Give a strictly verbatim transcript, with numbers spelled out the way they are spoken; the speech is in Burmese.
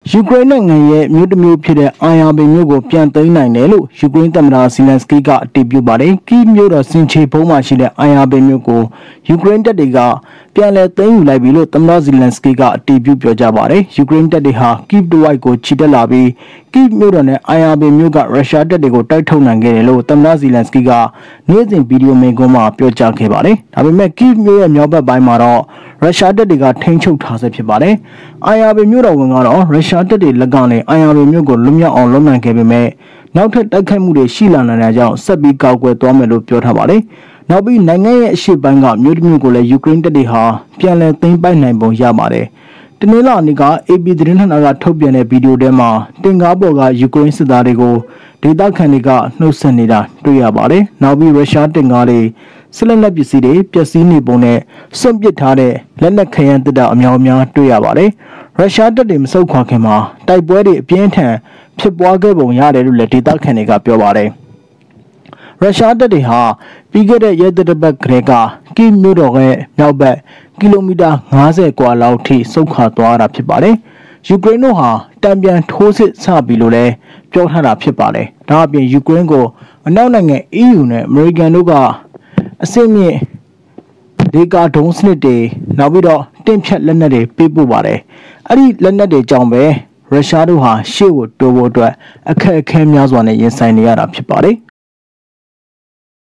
ယူကရိန်းနိုင်ငံရဲ့မြို့တစ်မြို့ဖြစ်တဲ့အာယာပင်မြို့ကိုပြန်သိမ်းနိုင်တယ်လို့ယူကရိန်းသမ္မတဇီလန်စကီးကအတည်ပြုပါတယ်။ကီးမြို့တော်စင်ချေဘုံမှာရှိတဲ့အာယာပင်မြို့ကိုယူကရိန်းတပ်တွေကပြန်လည်သိမ်းယူလိုက်ပြီလို့သမ္မတဇီလန်စကီးကအတည်ပြုပြောကြားပါတယ်။ယူကရိန်းတပ်တွေဟာကီးတဝိုက်ကိုချီတက်လာပြီးကီးမြို့တော်နဲ့အာယာပင်မြို့ကရုရှားတပ်တွေကိုတိုက်ထုတ်နိုင်ခဲ့တယ်လို့သမ္မတဇီလန်စကီးကနေ့စဉ်ဗီဒီယိုမိန့်ခွန်းမှာပြောကြားခဲ့ပါတယ်။ဒါပေမဲ့ကီးမြို့ရဲ့မြောက်ဘက်ပိုင်းမှာတော့ရုရှားတပ်တွေကထိန်းချုပ်ထားဆဲဖြစ်ပါတယ်။အာယာပင်မြို့တော်ဝန်ကတော့ရုရှားတပ်တွေလက်ကနေအာယာပင်မြို့ကိုလွတ်မြောက်အောင်လုပ်နိုင်ခဲ့ပေမဲ့နောက်ထပ်တိုက်ခိုက်မှုတွေရှိလာနိုင်တဲ့ကြောင့်ဆက်ပြီးကောက်ကွယ်သွားမယ်လို့ပြောထားပါတယ်။နောက်ပြီးနိုင်ငံရဲ့အရှေ့ပိုင်းကမြို့တစ်မြို့ကိုလည်းယူကရိန်းတပ်တွေဟာပြန်လည်သိမ်းပိုက်နိုင်ပုံရပါတယ်။တနင်္လာနေ့က အေပီ သတင်းဌာနကထုတ်ပြန်တဲ့ဗီဒီယိုထဲမှာတင်ကားပေါ်ကယူကရိန်းစစ်သားတွေကိုဒေသခံတွေကနှုတ်ဆက်နေတာတွေ့ရပါတယ်။နောက်ပြီးရုရှားတင်ကားတွေစစ်လက်နက်ပစ္စည်းတွေပျက်စီးနေပုံနဲ့စွန့်ပစ်ထားတဲ့လက်နက်ခဲယမ်းတပ်တာအများအများတွေ့ရပါတယ်။ရုရှားတပ်တွေမဆုတ်ခွာခင်မှာတိုက်ပွဲတွေအပြင်းထန်ဖြစ်ပွားခဲ့ပုံရတယ်လို့လည်းဒေသခံတွေကပြောပါတယ်။ရုရှားတပ်တွေဟာပြီးခဲ့တဲ့ရက်သတ္တပတ်ကလေးကကီးမြို့တော်ရဲ့မြောက်ဘက်ကီလိုမီတာ၅၀ကွာလောက်ထိဆုတ်ခွာသွားတာဖြစ်ပါတယ်။ယူကရိန်းတို့ဟာတံပြန်ထိုးစစ်ဆပြီလို့လည်းပြောထားတာဖြစ်ပါတယ်။ဒါအပြင်ယူကရိန်းကိုအနောက်နိုင်ငံ အီးယူ နဲ့အမေရိကန်တို့ကအဆင့်မြင့်ဒေကာဒုံးစနစ်တွေနောက်ပြီးတော့တင့်ဖြတ်လက်နက်တွေပေးပို့ပါတယ်။အဲ့ဒီလက်နက်တွေကြောင့်ပဲရုရှားတို့ဟာရှေ့ကိုတိုးဖို့အတွက်အခက်အခဲများစွာနဲ့ရင်ဆိုင်နေရတာဖြစ်ပါတယ်။